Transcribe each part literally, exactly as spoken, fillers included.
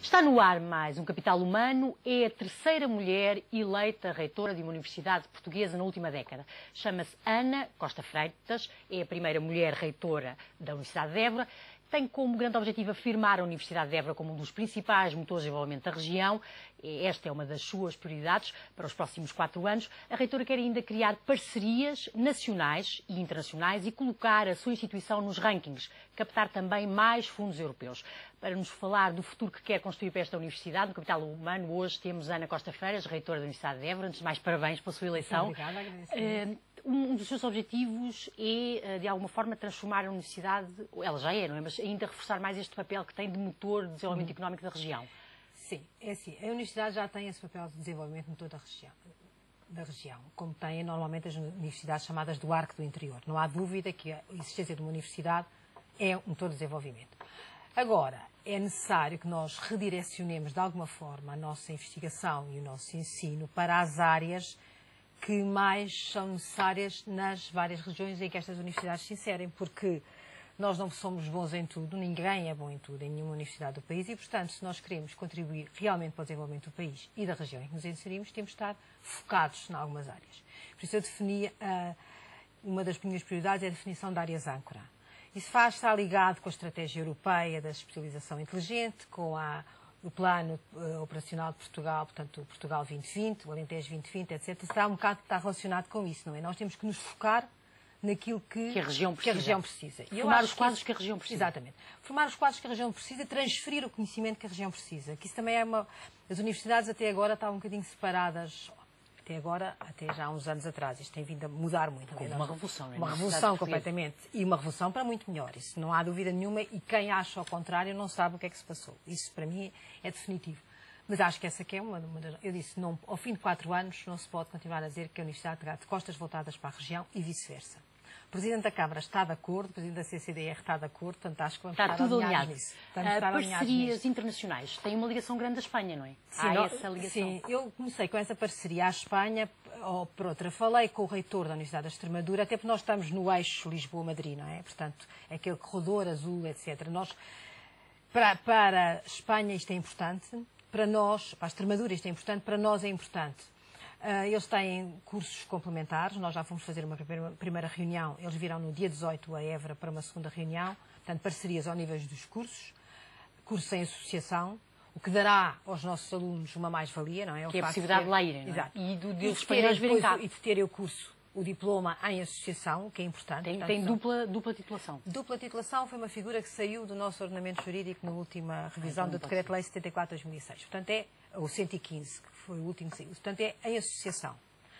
Está no ar mais um Capital Humano. É a terceira mulher eleita reitora de uma universidade portuguesa na última década. Chama-se Ana Costa Freitas, é a primeira mulher reitora da Universidade de Évora. Tem como grande objetivo afirmar a Universidade de Évora como um dos principais motores de desenvolvimento da região. Esta é uma das suas prioridades para os próximos quatro anos. A reitora quer ainda criar parcerias nacionais e internacionais e colocar a sua instituição nos rankings, captar também mais fundos europeus. Para nos falar do futuro que quer construir para esta universidade, no Capital Humano, hoje temos Ana Costa Freitas, reitora da Universidade de Évora. Antes de mais, parabéns pela sua eleição. Obrigada, agradeço. Um dos seus objetivos é, de alguma forma, transformar a universidade, ela já é, não é? Mas ainda reforçar mais este papel que tem de motor de desenvolvimento uhum. económico da região. Sim, é assim. A universidade já tem esse papel de desenvolvimento motor da região, da região, como têm normalmente as universidades chamadas do arco do interior. Não há dúvida que a existência de uma universidade é um motor de desenvolvimento. Agora, é necessário que nós redirecionemos de alguma forma a nossa investigação e o nosso ensino para as áreas que mais são necessárias nas várias regiões em que estas universidades se inserem, porque nós não somos bons em tudo, ninguém é bom em tudo, em nenhuma universidade do país, e, portanto, se nós queremos contribuir realmente para o desenvolvimento do país e da região em que nos inserimos, temos de estar focados em algumas áreas. Por isso eu defini, uh, uma das minhas prioridades é a definição de áreas âncora. Isso faz estar ligado com a estratégia europeia da especialização inteligente, com a o plano uh, operacional de Portugal, portanto, o Portugal vinte vinte, o Alentejo vinte vinte, etcétera, está um bocado está relacionado com isso, não é? Nós temos que nos focar naquilo que, que a região precisa. Que a região precisa. E Formar os quadros que, que a região precisa. Exatamente. Formar os quadros que a região precisa e transferir o conhecimento que a região precisa. Que isso também é uma... As universidades até agora estavam um bocadinho separadas. Até agora, até já há uns anos atrás, isto tem vindo a mudar muito. Houve uma revolução, não é? Uma revolução completamente. E uma revolução para muito melhor. Isso não há dúvida nenhuma. E quem acha ao contrário não sabe o que é que se passou. Isso, para mim, é definitivo. Mas acho que essa aqui é uma, uma das... Eu disse, não, ao fim de quatro anos, não se pode continuar a dizer que a Universidade terá de costas voltadas para a região e vice-versa. O Presidente da Câmara está de acordo, o Presidente da C C D R está de acordo, portanto acho que vamos está estar tudo alinhados nisso. Uh, parcerias internacionais têm uma ligação grande à Espanha, não é? Sim, Há não, essa ligação. Sim, eu comecei com essa parceria à Espanha, ou por outra, falei com o reitor da Universidade da Extremadura, até porque nós estamos no eixo Lisboa-Madrid, não é? Portanto, aquele corredor azul, etcétera. Nós, para, para a Espanha isto é importante, para nós, para a Extremadura isto é importante, para nós é importante. Uh, eles têm cursos complementares, nós já fomos fazer uma primeira, primeira reunião, eles virão no dia dezoito a Évora para uma segunda reunião, portanto, parcerias ao nível dos cursos, cursos em associação, o que dará aos nossos alunos uma mais-valia, não é? O que é a possibilidade de, ter... de lá irem, Exato. E do, de e os espanhóis virem cá. E de terem o curso, o diploma em associação, que é importante. Tem, portanto, tem dupla, dupla titulação. Dupla titulação foi uma figura que saiu do nosso ordenamento jurídico na última revisão ah, então do Decreto-Lei setenta e quatro de dois mil e seis. Portanto, é o cento e quinze, que foi o último que saiu. Portanto, é em associação.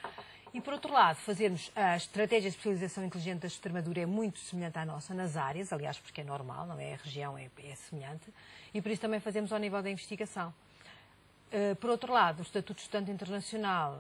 E, por outro lado, fazermos a estratégia de especialização inteligente da Extremadura é muito semelhante à nossa nas áreas, aliás, porque é normal, não é? A região é, é semelhante, e por isso também fazemos ao nível da investigação. Uh, por outro lado, o Estatuto de Estudante Internacional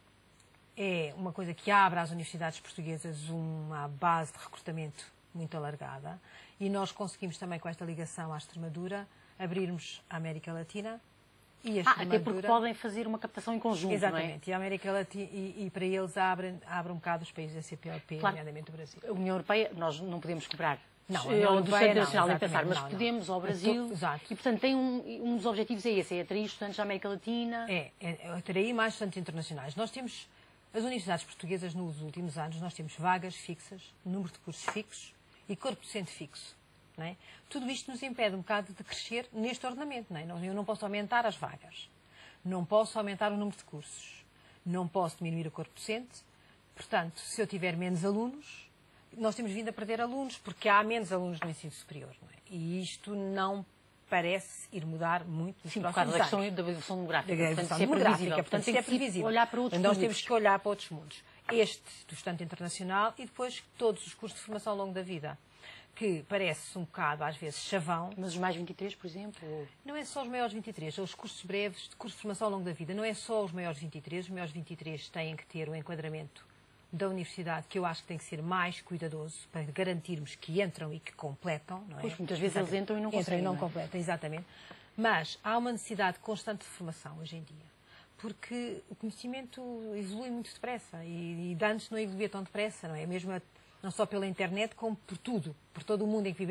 é uma coisa que abre às universidades portuguesas uma base de recrutamento muito alargada, e nós conseguimos também, com esta ligação à Extremadura, abrirmos a América Latina. E a ah, até porque podem fazer uma captação em conjunto, exatamente, não é? E a América Latina, e, e para eles abre, abre um bocado os países da C P L P, claro, nomeadamente o Brasil. A União Europeia, nós não podemos cobrar não, do Centro Internacional nem pensar, mas não, podemos não. ao Brasil. Exato. E, portanto, tem um, um dos objetivos é esse, é atrair estudantes da América Latina. É, é atrair mais estudantes internacionais. Nós temos, as universidades portuguesas nos últimos anos, nós temos vagas fixas, número de cursos fixos e corpo docente fixo. Não é? Tudo isto nos impede um bocado de crescer neste ordenamento. Não é? Eu não posso aumentar as vagas. Não posso aumentar o número de cursos, não posso diminuir o corpo docente. Portanto, se eu tiver menos alunos, nós temos vindo a perder alunos, porque há menos alunos no ensino superior. Não é? E isto não parece ir mudar muito nos Sim, próximos por causa da questão anos. da evolução demográfica. Da evolução demográfica, portanto, portanto, isso é previsível. Olhar para outros nós mundos. temos que olhar para outros mundos. Este do estudante internacional e depois todos os cursos de formação ao longo da vida, que parece um bocado, às vezes, chavão. Mas os mais vinte e três, por exemplo? Não é só os maiores vinte e três, são os cursos breves, de curso de formação ao longo da vida. Não é só os maiores vinte e três, os maiores vinte e três têm que ter o enquadramento da universidade, que eu acho que tem que ser mais cuidadoso, para garantirmos que entram e que completam, não é? Pois, muitas vezes exatamente. Eles entram e não entram conseguem, e não, não é? completam, exatamente. Mas há uma necessidade constante de formação hoje em dia, porque o conhecimento evolui muito depressa e, e antes não evoluía tão depressa, não é? Mesmo a, não só pela internet, como por tudo, por todo o mundo em que vivemos,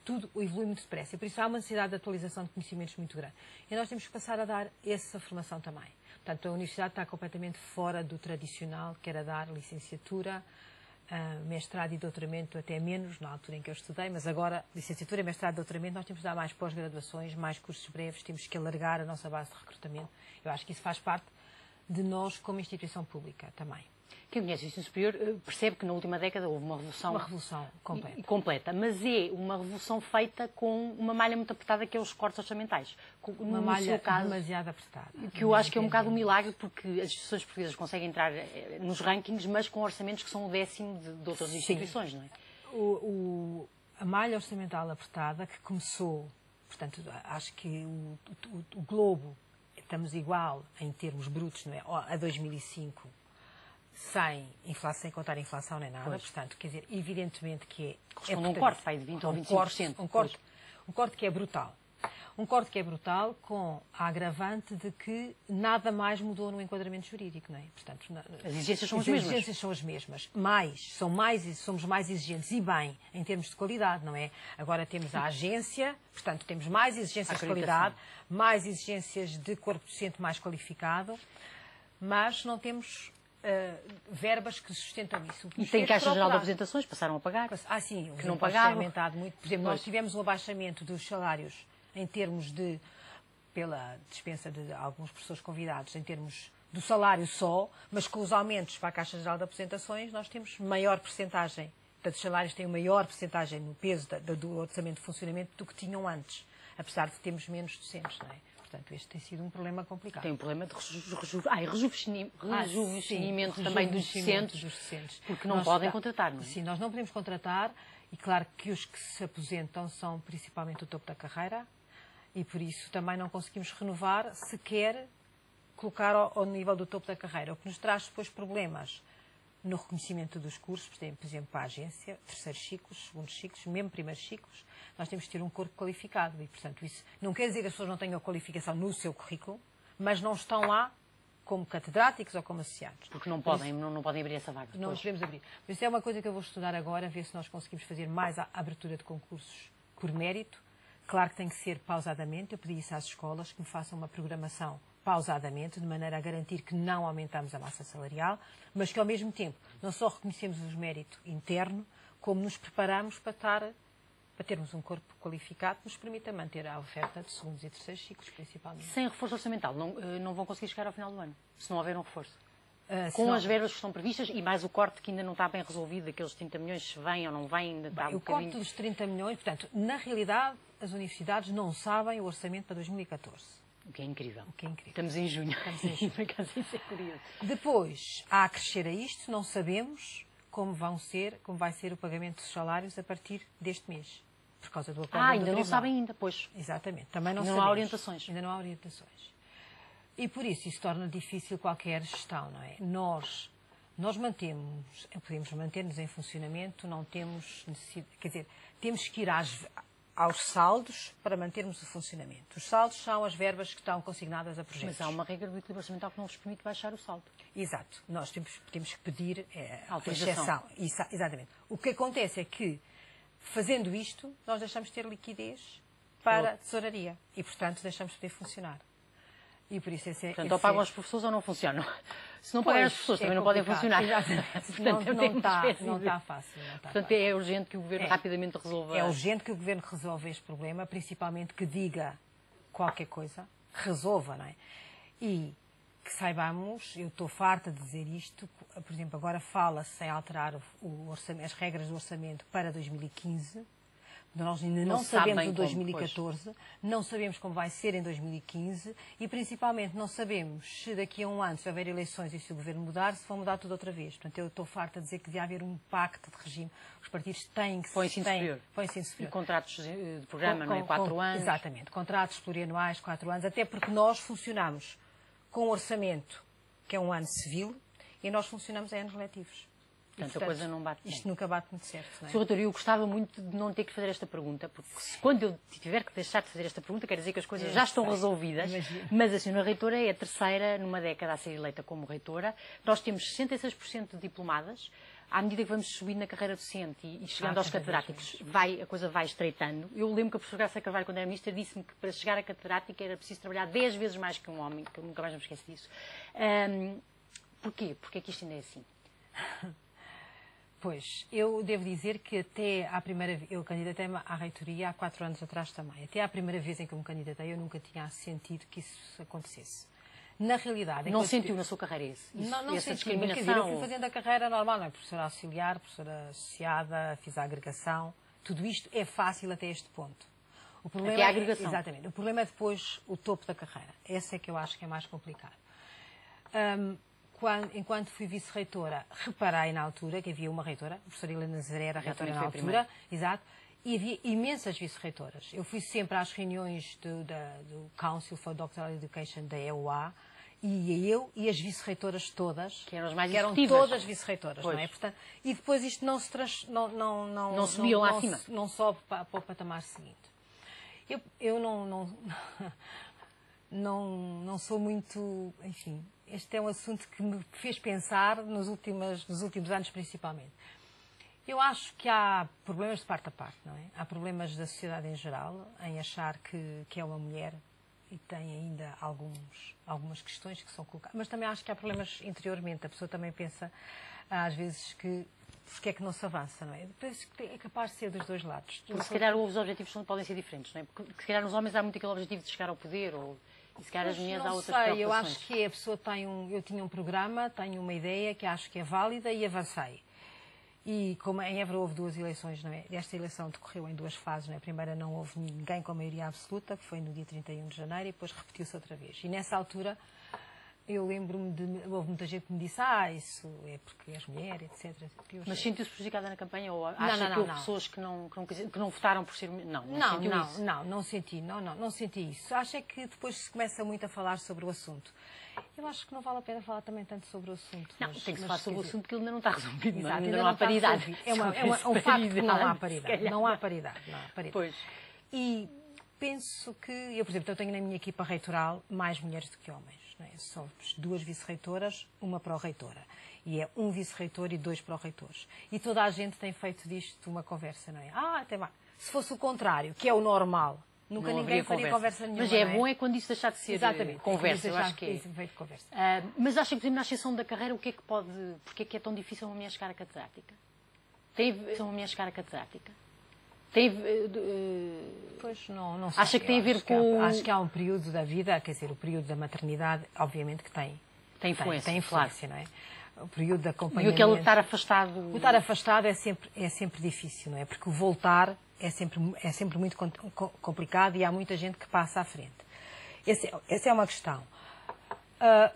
tudo evolui muito depressa. E por isso há uma necessidade de atualização de conhecimentos muito grande. E nós temos que passar a dar essa formação também. Portanto, a universidade está completamente fora do tradicional, que era dar licenciatura, uh, mestrado e doutoramento, até menos, na altura em que eu estudei, mas agora, licenciatura, mestrado e doutoramento, nós temos que dar mais pós-graduações, mais cursos breves, temos que alargar a nossa base de recrutamento. Eu acho que isso faz parte de nós como instituição pública também. Quem conhece o ensino superior percebe que na última década houve uma revolução... Uma revolução completa. E, completa. Mas é uma revolução feita com uma malha muito apertada, que é os cortes orçamentais. Uma no malha caso, demasiado apertada. Que eu acho que é um bocado um milagre, porque as instituições portuguesas conseguem entrar nos rankings, mas com orçamentos que são o décimo de, de outras instituições, Sim. não é? O, o, a malha orçamental apertada que começou, portanto, acho que o, o, o globo, estamos igual em termos brutos, não é? A dois mil e cinco, sem inflação, sem contar a inflação nem nada, pois. Portanto, quer dizer, evidentemente que é... Corresponde a um corte, pai, de vinte ou vinte e cinco por cento. Um corte, um corte que é brutal. Um corte que é brutal com a agravante de que nada mais mudou no enquadramento jurídico, não é? Portanto, as exigências são as, as mesmas. As exigências são as mesmas. Mais, são mais, somos mais exigentes e bem, em termos de qualidade, não é? Agora temos a agência, portanto, temos mais exigências de qualidade, mais exigências de corpo docente mais qualificado, mas não temos... Uh, verbas que sustentam isso. E tem Caixa Geral de Apresentações, passaram a pagar. Ah, sim, que não pagavam. Aumentado muito. Por exemplo, pois. Nós tivemos um abaixamento dos salários em termos de, pela dispensa de alguns professores convidados, em termos do salário só, mas com os aumentos para a Caixa Geral de Apresentações, nós temos maior percentagem. Portanto, os salários têm uma maior percentagem no peso da, do orçamento de funcionamento do que tinham antes, apesar de termos menos docentes, não é? Portanto, este tem sido um problema complicado. Tem um problema de reju reju ah, rejuvenescimento ah, também dos docentes, dos docentes, porque não nós, podem contratar, não é? Sim, nós não podemos contratar, e claro que os que se aposentam são principalmente o topo da carreira, e por isso também não conseguimos renovar, sequer colocar ao, ao nível do topo da carreira, o que nos traz depois problemas no reconhecimento dos cursos, por exemplo, para a agência, terceiros ciclos, segundos ciclos, mesmo primeiros ciclos, nós temos que ter um corpo qualificado e, portanto, isso não quer dizer que as pessoas não tenham a qualificação no seu currículo, mas não estão lá como catedráticos ou como associados. Porque não podem, isso, não, não podem abrir essa vaga. Não pois. podemos abrir. Por isso é uma coisa que eu vou estudar agora, ver se nós conseguimos fazer mais a abertura de concursos por mérito. Claro que tem que ser pausadamente, eu pedi isso às escolas, que me façam uma programação pausadamente, de maneira a garantir que não aumentamos a massa salarial, mas que ao mesmo tempo não só reconhecemos o mérito interno, como nos preparamos para, estar, para termos um corpo qualificado que nos permita manter a oferta de segundos e terceiros ciclos, principalmente. Sem reforço orçamental, não, não vão conseguir chegar ao final do ano, se não houver um reforço? Uh, Com não... as verbas que estão previstas e mais o corte que ainda não está bem resolvido, aqueles trinta milhões, se vêm ou não vêm, ainda está Bem, um o bocadinho... corte dos trinta milhões, portanto, na realidade, as universidades não sabem o orçamento para dois mil e catorze. O que é incrível. O que é incrível. Estamos em junho. Estamos em junho. Isso é curioso. Depois, há a crescer a isto, não sabemos como, vão ser, como vai ser o pagamento dos salários a partir deste mês. Por causa do acordo Ah, ainda do não sabem ainda, pois. Exatamente. Também não ainda sabemos. não há orientações. Ainda não há orientações. E por isso, isso torna difícil qualquer gestão, não é? Nós, nós mantemos, podemos manter-nos em funcionamento, não temos necessidade, quer dizer, temos que ir às... aos saldos para mantermos o funcionamento. Os saldos são as verbas que estão consignadas a projetos. Mas há uma regra do equilíbrio orçamental que não vos permite baixar o saldo. Exato. Nós temos, temos que pedir é, a autorização. exceção. Isso, exatamente. O que acontece é que, fazendo isto, nós deixamos de ter liquidez para a tesouraria e, portanto, deixamos de poder funcionar. E por isso esse, portanto, esse ou pagam é... as pessoas ou não funcionam. Se não pagarem as pessoas, é também complicado. Não podem funcionar. Portanto, não, não, está, não está fácil. Não está Portanto, fácil. é urgente que o Governo é. rapidamente resolva... É urgente que o Governo resolva este problema, principalmente que diga qualquer coisa, resolva, não é? E que saibamos, eu estou farta de dizer isto, por exemplo, agora fala-se em alterar o orçamento, as regras do orçamento para dois mil e quinze, nós ainda não, não sabemos o dois mil e catorze, como, não sabemos como vai ser em dois mil e quinze e, principalmente, não sabemos se daqui a um ano, se houver eleições e se o Governo mudar, se vão mudar tudo outra vez. Portanto, eu estou farta de dizer que devia haver um pacto de regime. Os partidos têm que... Põe ensino superior. Põe ensino superior. E contratos de programa, com, não é? Quatro com, anos. Exatamente. Contratos plurianuais, quatro anos, até porque nós funcionamos com um orçamento que é um ano civil e nós funcionamos em anos letivos. Portanto, portanto, a coisa não bate Isto bem. Nunca bate muito certo, não é? senhor Doutor, eu gostava muito de não ter que fazer esta pergunta, porque se, quando eu tiver que deixar de fazer esta pergunta, quer dizer que as coisas eu já estão sei. resolvidas, Imagina. Mas a senhora Reitora é a terceira numa década a ser eleita como Reitora. Nós temos sessenta e seis por cento de diplomadas, à medida que vamos subindo na carreira docente e, e chegando Ah, aos cada vez catedráticos, vai, a coisa vai estreitando. Eu lembro que a professora Graça Carvalho, quando era ministra, disse-me que para chegar a catedrática era preciso trabalhar dez vezes mais que um homem, que eu nunca mais me esqueço disso. Um, porquê? Porquê é que isto ainda é assim? Pois, eu devo dizer que até à primeira vez, eu candidatei-me à reitoria há quatro anos atrás também. Até à primeira vez em que eu me candidatei, eu nunca tinha sentido que isso acontecesse. Na realidade... Não sentiu na sua carreira isso? isso não, não essa senti, discriminação? quer dizer, eu fui fazendo a carreira normal, não é? Professora auxiliar, professora associada, fiz a agregação. Tudo isto é fácil até este ponto. O problema até a agregação. É, exatamente. O problema é depois o topo da carreira. Esse é que eu acho que é mais complicado. Um, Quando, enquanto fui vice-reitora, reparei na altura que havia uma reitora, a professora Helena Nazaré era reitora na altura, exato, e havia imensas vice-reitoras. Eu fui sempre às reuniões do, da, do Council for Doctoral Education da E U A, e eu e as vice-reitoras todas, que eram, as mais que eram todas vice-reitoras, não é? Portanto, e depois isto não se trans, não, não, não, não subiam não, lá não, acima. Não, não sobe para, para o patamar seguinte. Eu, eu não, não, não, não sou muito, enfim... Este é um assunto que me fez pensar nos últimos, nos últimos anos, principalmente. Eu acho que há problemas de parte a parte, não é? Há problemas da sociedade em geral, em achar que, que é uma mulher e tem ainda alguns, algumas questões que são colocadas. Mas também acho que há problemas interiormente. A pessoa também pensa, às vezes, que porque é que não se avança, não é? Depois é capaz de ser dos dois lados. Porque se calhar os objetivos não podem ser diferentes, não é? Porque se calhar nos homens há muito aquele objetivo de chegar ao poder ou... E se calhar as mulheres há outras preocupações. Eu acho que a pessoa tem um... Eu tinha um programa, tenho uma ideia que acho que é válida e avancei. E como em Évora houve duas eleições, não é? Esta eleição decorreu em duas fases, não é? A primeira não houve ninguém com a maioria absoluta, que foi no dia trinta e um de janeiro, e depois repetiu-se outra vez. E nessa altura eu lembro-me de... Houve muita gente que me disse, ah, isso é porque és mulher, etcétera. Mas sentiu-se prejudicada na campanha ou acha não, não, não, que houve não. pessoas que não, que, não, que não votaram por ser... Não, não, não, sentiu não, isso? não, não senti, não, não, não senti isso. Acho é que depois se começa muito a falar sobre o assunto. Eu acho que não vale a pena falar também tanto sobre o assunto. Não, mas, tem que se mas, falar sobre o dizer, assunto porque ele ainda não está resolvido, exato, ainda, ainda não, não há paridade. É, uma, é, uma, é um facto que não há paridade. Não há paridade, não há paridade. Pois. E penso que, eu por exemplo, eu tenho na minha equipa reitoral mais mulheres do que homens. Não é? Somos duas vice-reitoras, uma pró-reitora. E é um vice-reitor e dois pró-reitores. E toda a gente tem feito disto uma conversa, não é? Ah, até mais. Se fosse o contrário, que é o normal, nunca não ninguém faria conversa. conversa nenhuma. Mas é, é bom é quando isso deixar de ser Exatamente, conversa, é eu acho que é. Veio de conversa. Uh, mas acha que, por exemplo, na ascensão da carreira, o que é que pode... Porque é que é tão difícil uma mulher chegar à catedrática? Tem uma mulher chegar à catedrática? Tem, uh, pois não, não sei. Acha que tem a ver acho com... Que há, acho que há um período da vida, quer dizer, o período da maternidade, obviamente que tem. Tem influência. Tem, tem influência, claro. não é? O período de acompanhamento... E aquele estar afastado... O estar afastado é sempre, é sempre difícil, não é? Porque o voltar é sempre, é sempre muito complicado e há muita gente que passa à frente. Esse, essa é uma questão. Uh,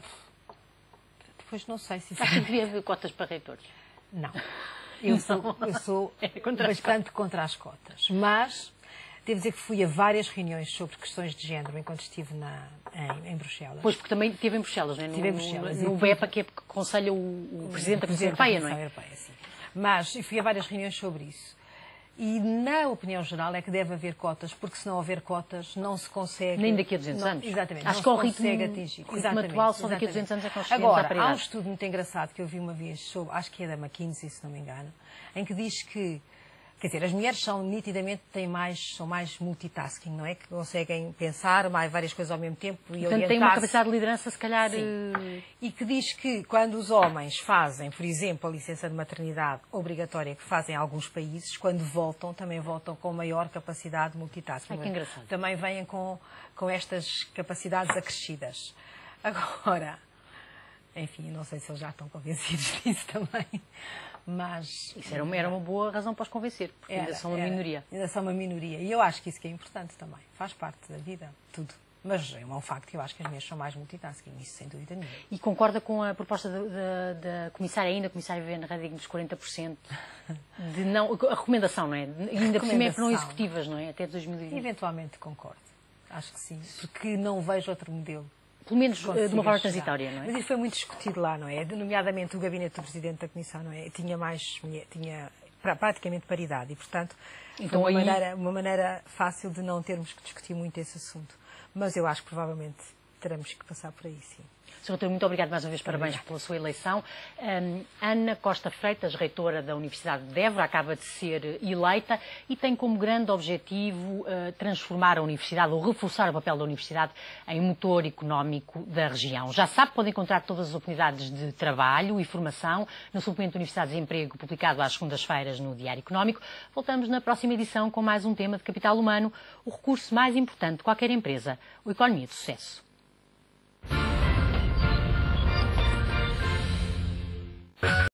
depois não sei se... Acha que devia haver cotas para reitores? Não. Eu sou, eu sou é contra bastante contra as cotas. Mas devo dizer que fui a várias reuniões sobre questões de género enquanto estive na, em, em Bruxelas. Pois, porque também esteve em Bruxelas, não é? Estive em Bruxelas. No, no B E P A, que é que aconselha o, o Presidente da Comissão Europeia, não é? Europeia, sim. Mas eu fui a várias reuniões sobre isso. E, na opinião geral, é que deve haver cotas, porque se não houver cotas, não se consegue... Nem daqui a duzentos não, anos. Exatamente. Acho não que ao consegue ritmo, atingir. ritmo exatamente, atual, só daqui a duzentos anos é que nós chegamos à paridade. Agora, há um estudo muito engraçado que eu vi uma vez, sobre, acho que é da McKinsey, se não me engano, em que diz que, quer dizer, as mulheres são nitidamente, têm mais, são mais multitasking, não é? Que conseguem pensar mais várias coisas ao mesmo tempo e orientar-se. Portanto, tem uma capacidade de liderança, se calhar... Sim. E que diz que quando os homens fazem, por exemplo, a licença de maternidade obrigatória que fazem em alguns países, quando voltam, também voltam com maior capacidade de multitasking. Ai, que engraçado. Também vêm com, com estas capacidades acrescidas. Agora, enfim, não sei se eles já estão convencidos disso também, mas... Isso era uma, era uma boa razão para os convencer, porque era, ainda são uma era, minoria. Ainda são uma minoria. E eu acho que isso que é importante também. Faz parte da vida, tudo. Mas é um facto que eu acho que as mulheres são mais multitasking, isso sem dúvida nenhuma. E concorda com a proposta da, da, da comissária, ainda, a comissária Viviane Reding, dos quarenta por cento? De não, a recomendação, não é? E ainda por cima é que não executivas, não é? Até dois mil e vinte. Eventualmente concordo. Acho que sim. Porque não vejo outro modelo. Pelo menos de uma forma transitória, não é? Mas isso foi muito discutido lá, não é? Nomeadamente o gabinete do Presidente da Comissão, não é? Tinha mais, tinha praticamente paridade e, portanto, então, foi uma, aí... maneira, uma maneira fácil de não termos que discutir muito esse assunto. Mas eu acho que provavelmente teremos que passar por aí, sim. senhora Reitora, muito obrigada mais uma vez, parabéns Obrigada. pela sua eleição. Um, Ana Costa Freitas, reitora da Universidade de Évora, acaba de ser eleita e tem como grande objetivo uh, transformar a Universidade ou reforçar o papel da Universidade em motor económico da região. Já sabe, pode encontrar todas as oportunidades de trabalho e formação no suplemento de Universidades de Emprego, publicado às segundas-feiras no Diário Económico. Voltamos na próxima edição com mais um tema de capital humano, o recurso mais importante de qualquer empresa, a economia de sucesso.